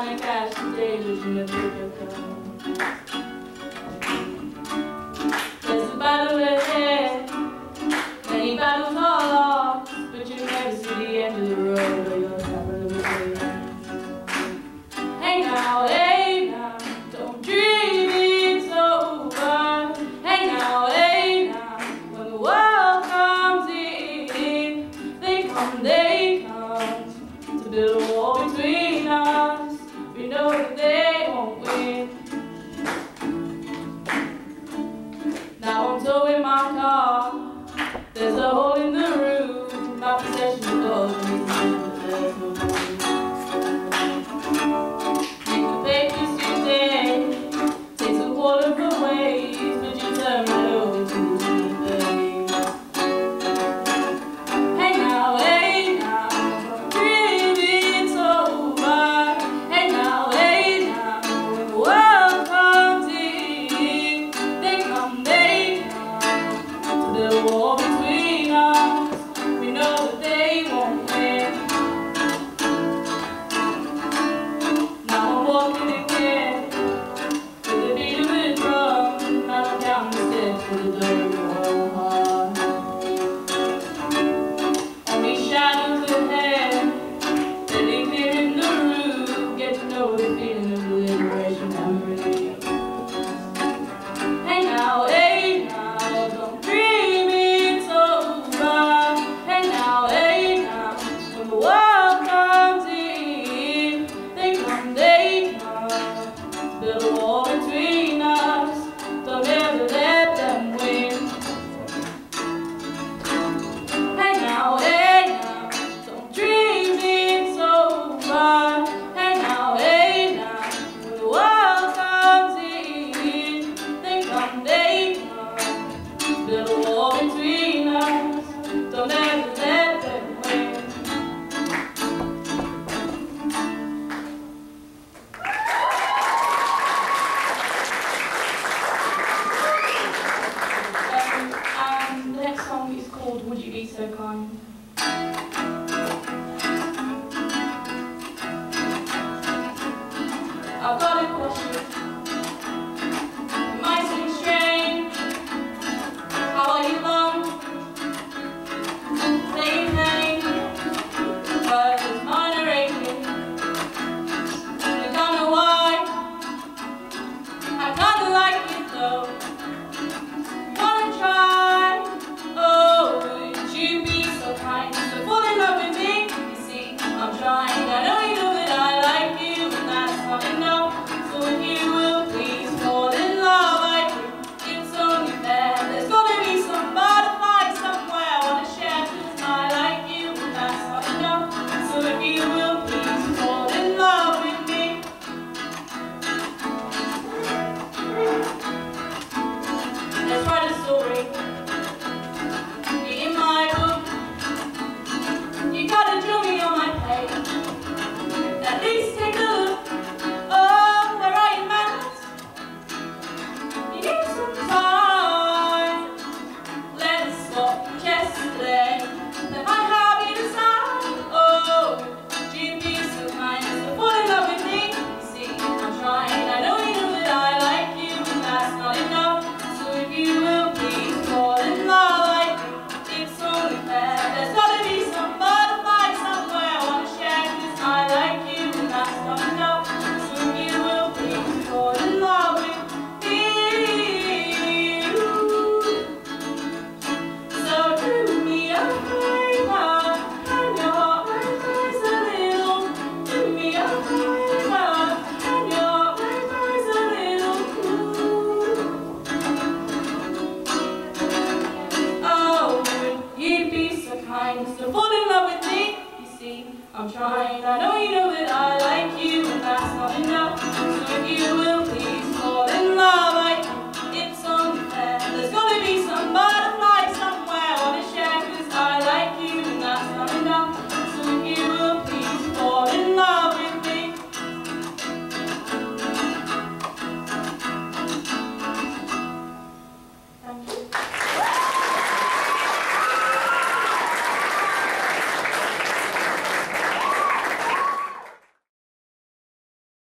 trying to catch the day that you never would come. There's a battle ahead, many battles are lost, but you never see the end of the road or you'll never live away. Hey now, don't dream it's over. Hey now, when the world comes in, they come to build a wall between us. We know that they won't win. Now I'm towing my car, there's a hole in the roof, my possessions go and there's no room. Make the papers today, takes a quarter of a ways, but you turn right over to the day. Hey now, dream it's over. Hey now, when the world comes in, they come to build a wall between us. We know that they won't win. Now I'm walking again with the beat of a drum. Now I'm counting the steps to the door of your whole heart. Only shadows ahead, sitting clear in the roof. Get to know the feeling of liberation and relief. Hey now, don't dream it's over. Hey now, when the world comes in, they come to build a wall between us. Don't ever let them win. Hey now, don't dream it's over. Hey now, when the world comes in, they come to build a wall between us. Don't ever let them win. And the next song is called Would You Be So Kind? I've got a question.